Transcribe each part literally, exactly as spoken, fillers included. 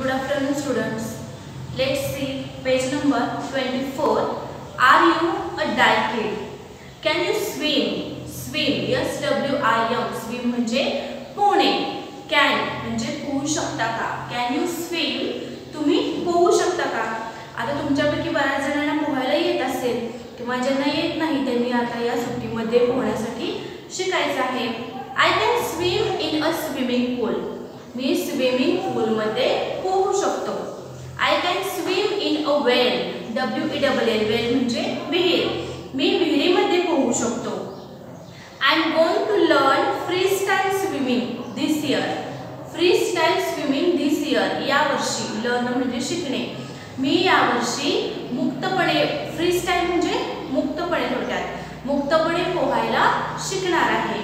Good afternoon, students. Let's see page number twenty-four. Are you a diekid? Can you swim? Swim. S W I M. Swim म्हणजे पोहणे. Can म्हणजे पोहू शकता का? Can you swim? तुम्ही पोहू शकता का? आता तुमच्यापैकी बऱ्याच जणांना पोहायला येत असेल किंवा ज्यांना येत नाही त्यांनी आता या सुट्टीमध्ये पोहण्यासाठी शिकायचं आहे. I can swim in a swimming pool. मी स्विमिंग पूल मध्ये पोहू शकतो. I can swim in a well. W E L L well म्हणजे विहीर. मी विहिरीमध्ये पोहू शकतो. I am going to learn freestyle swimming this year. freestyle swimming this year या वर्षी. learn म्हणजे शिकणे. मी या वर्षी मुक्तपणे freestyle म्हणजे मुक्तपणे थोडक्यात मुक्तपणे पोहायला शिकणार आहे.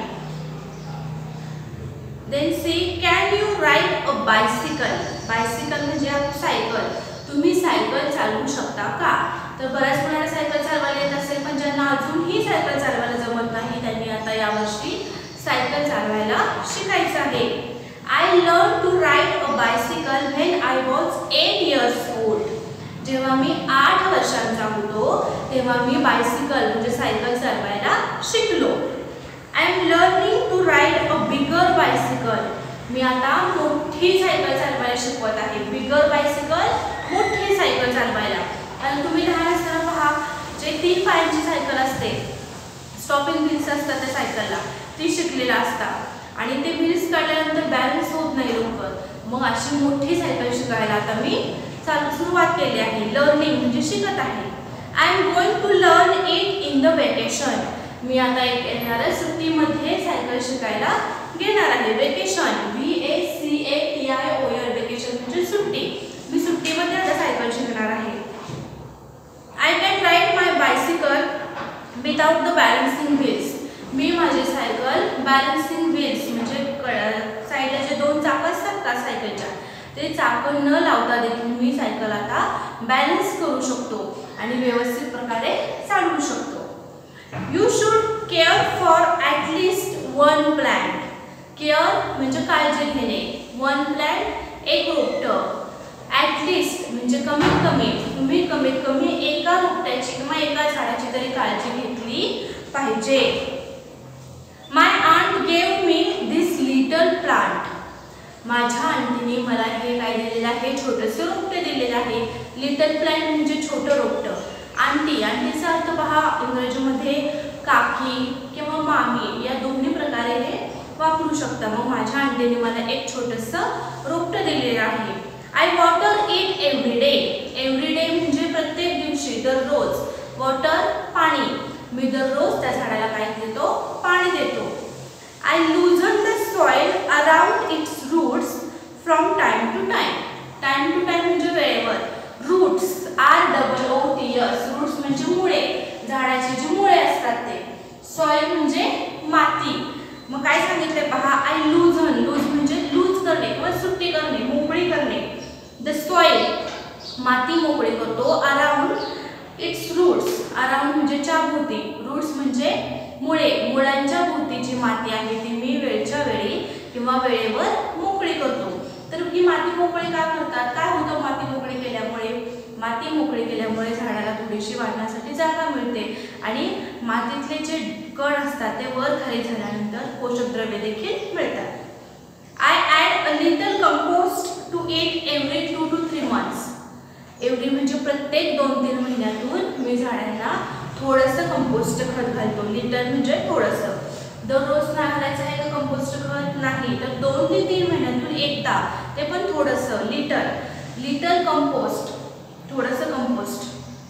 Then see, can you ride a bicycle? Bicycle म्हणजे सायकल. तुम्ही सायकल चालवू शकता का? तर बऱ्याच जणांना सायकल चालवायला येत असेल पण ज्यांना अजूनही सायकल चालवायला जमत नाही त्यांनी आता या वर्षी सायकल चालवायला शिकायचं आहे. I learned to ride a bicycle when I was eight years old. जेव्हा मी आठ वर्षांचा होतो तेव्हा मी बायसिकल म्हणजे सायकल चालवायला शिकलो. I am learning to ride a bigger bicycle. मी आता मोठी सायकल चालवायला शिकवत आहे. बिगर बायसिकल मोठी सायकल चालवायला. आणि तुम्ही लहान असताना पहा जे तीन पायांची सायकल असते स्टॉपिंग व्हील्स असतात त्या सायकलला ती शिकलेला असतात आणि ते व्हील्स काढल्यानंतर बॅलन्स होत नाही लवकर. मग अशी मोठी सायकल शिकायला आता मी चालू सुरुवात केली आहे. लर्निंग म्हणजे शिकत आहे. I am going to learn it in the vacation. मी आता एक येणाऱ्या सुट्टीमध्ये सायकल शिकायला घेणार आहे. Vacation V A C A T I O N vacation म्हणजे सुट्टी. मी सुट्टीमध्ये आता सायकल शिकणार आहे. I can ride my bicycle without the balancing wheels. मी माझी सायकल बॅलन्सिंग व्हील्स म्हणजे साईडला जे दोन चाक असतात का सायकलच्या ते चाक न लावता देखील मी सायकल आता बॅलन्स करू शकतो आणि व्यवस्थित प्रकारे चालवू शकतो. You should care for at least one plant. Care म्हणजे काळजी घेणे. One plant एक रोपट. At least म्हणजे कमीत कमी. तुम्ही कमीत कमी एका रोपट्याची किंवा एका झाडाची तरी काळजी घेतली पाहिजे. My aunt gave me this little plant. माझ्या आंटीने मला हे काय दिलेलं आहे छोटंसं रोपटे दिलेलं आहे. लिटल प्लांट म्हणजे छोटं रोपटं. आंटी आंटीचा अर्थ पहा इंग्रजीमध्ये काकी किंवा मामी या दोन्ही प्रकारे हे वापरू शकता. मग माझ्या आंटीने मला एक छोटंसं रोपटं दिलेलं आहे. I water it every day. Every day म्हणजे प्रत्येक दिवशी दररोज. वॉटर पाणी. मी दररोज त्या झाडाला काय देतो पाणी देतो. I loosen the soil around its roots from time to time. Time to time म्हणजे वेळेवर. Roots are double O T S. Roots म्हणजे मुळे. झाडाची जी मुळे असतात ते. सॉइल म्हणजे माती. मग काय सांगितलंय पहा. I loosen. लूज म्हणजे लूज करणे किंवा सुट्टी करणे मोकळी करणे. द सॉइल माती मोकळी करतो. Around its roots. अराउंड म्हणजे च्या भोवती. रूट्स म्हणजे मुळे. मुळांच्या भोवती जी माती आहे ती मी वेळच्या वेळी किंवा वेळेवर मोकळी करतो. तर ही माती मोकळी का करतात? काय होतं माती मोकळी केल्यामुळे? माती मोकळी केल्यामुळे झाडाला थोडीशी वाढण्यासाठी जागा मिळते आणि मातीतले जे कण असतात ते वर खाली झाल्यानंतर पोषक द्रव्ये देखील मिळतात. I add a little compost to it every two two three months. Every म्हणजे प्रत्येक दोन तीन महिन्यातून मी झाडांना थोडंसं कंपोस्ट खत घालतो. लिटल म्हणजे थोडंसं. दररोज नाही घालायचं आहे का कंपोस्ट खत? नाही. तर दोन ते तीन महिन्यातून एकदा ते पण थोडंसं. लिटल लिटल कंपोस्ट थोडंसं compost.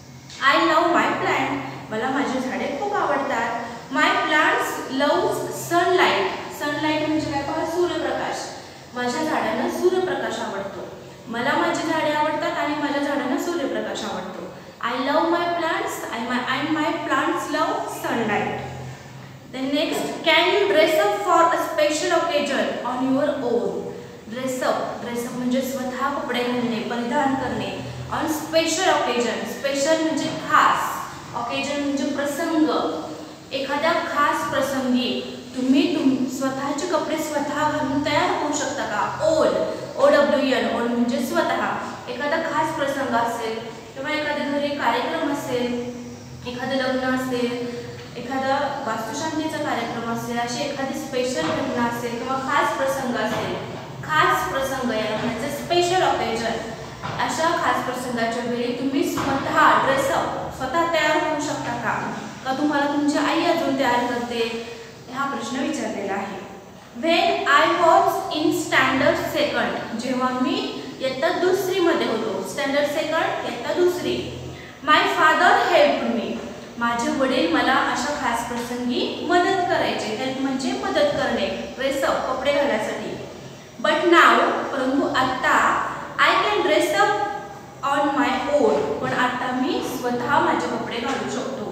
I love my plant. मला माझी झाडे खूप आवडतात. My plants love sunlight. Sunlight म्हणजे काय पहा सूर्यप्रकाश. माझ्या झाडांना सूर्यप्रकाश आवडतो. मला माझी झाडे आवडतात आणि माझ्या झाडांना सूर्यप्रकाश आवडतो. I love my plants and my plants love sunlight. Then next, can you dress up for a special occasion on your own? Dress up. Dress up म्हणजे स्वतः कपडे घालणे परिधान करणे. On special occasion. Special म्हणजे खास. Occasion म्हणजे प्रसंग. एखाद्या खास प्रसंगी तुम्ही तुम स्वतःचे कपडे स्वतः घालून तयार होऊ शकता का? Own. O W W N own म्हणजे स्वतः. एखादा खास प्रसंग असेल किंवा एखाद्या घरी कार्यक्रम असेल, एखादं लग्न असेल, एखादा वास्तुशांतीचा कार्यक्रम असेल, अशी एखादी स्पेशल घटना असेल किंवा खास प्रसंग असेल, खास प्रसंग याला म्हणायचं स्पेशल ऑकेजन. अशा खास प्रसंगाच्या वेळी तुम्ही स्वतः ड्रेसअप स्वतः तयार होऊ शकता का? का तुम्हाला तुमची आई अजून तयार करते? हा प्रश्न विचारलेला आहे. When I was in standard second, जेव्हा मी इयत्ता दुसरीमध्ये होतो, स्टँडर्ड सेकंड इयत्ता दुसरी, माय फादर हेल्प मी, माझे वडील मला अशा खास प्रसंगी मदत करायचे. हेल्प म्हणजे मदत करणे, ड्रेसअप कपडे घालण्यासाठी. बट नाव, परंतु आता, I can dress up on my own, पण आता मी स्वतः माझे कपडे घालू शकतो.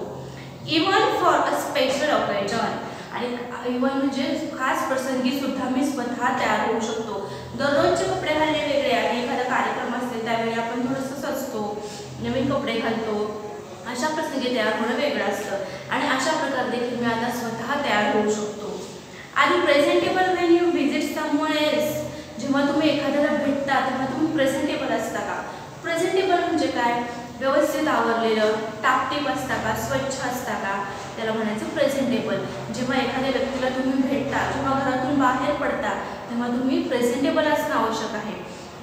Even for a special occasion, आणि इवन म्हणजे खास प्रसंगी सुद्धा मी स्वतः तयार होऊ शकतो. दररोजचे कपडे घालणे वेगळे आणि एखादा कार्यक्रम असेल त्यावेळी आपण थोडंसं सजतो, नवीन कपडे घालतो, अशा प्रसंगी तयार होणं वेगळं असतं. आणि अशा प्रकारे देखील मी आता स्वतः तयार होऊ शकतो. Are you presentable when you visit someone else, जेव्हा तुम्ही एखाद्याला भेटता तेव्हा तुम्ही प्रेझेंटेबल असता का? प्रेझेंटेबल म्हणजे काय? व्यवस्थित आवरलेलं, टापटीप असता का, स्वच्छ असता का, त्याला म्हणायचं प्रेझेंटेबल. जेव्हा एखाद्या व्यक्तीला तुम्ही भेटता किंवा घरातून बाहेर पडता तेव्हा तुम्ही प्रेझेंटेबल असणं आवश्यक आहे.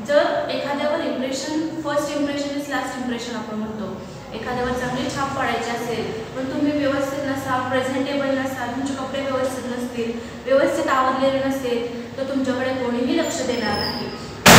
जर एखाद्यावर impression, first impression is last impression आपण म्हणतो, एखाद्यावर चांगली छाप पाडायची असेल पण तुम्ही व्यवस्थित नसाल, प्रेझेंटेबल नसाल, तुमचे कपडे व्यवस्थित नसतील, व्यवस्थित आवरलेले नसेल तर तुमच्याकडे कोणीही लक्ष देणार नाही.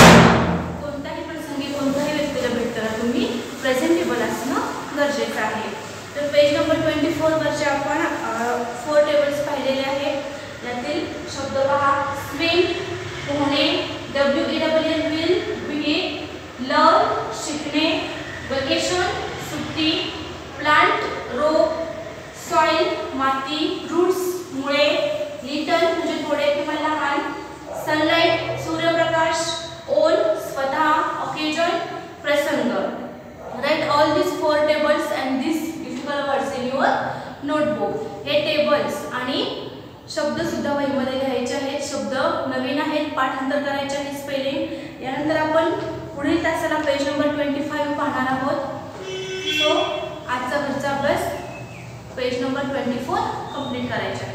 कोणत्याही प्रसंगी कोणत्याही व्यक्तीला भेटताना तुम्ही प्रेझेंटेबल असणं गरजेचं आहे. तर पेज नंबर ट्वेंटी फोरवरचे आपण फोर टेबल्स पाहिलेले आहेत. यातील शब्द पहा. स्विम, पोहणे, W E W N will, begin, learn शिकणे, वेकेशन सुट्टी, प्लांट रोप, सॉइल माती, रूट्स मुळे, लिटल म्हणजे थोडे किंवा लहान, सनलाइट सूर्यप्रकाश, ओन स्वतः, ऑकेजन प्रसंग. Write all this four tables and this difficult words in your notebook. हे टेबल्स आणि शब्द सुद्धा वहीमध्ये लिहायचे आहेत. शब्द नवीन आहेत, पाठांतर करायचे आहे स्पेलिंग. यानंतर आपण पुढील तासाला पेज नंबर ट्वेंटी फाईव्ह पाहणार आहोत. सो आजचा घरचा अभ्यास page number twenty four complete करायचा आहे.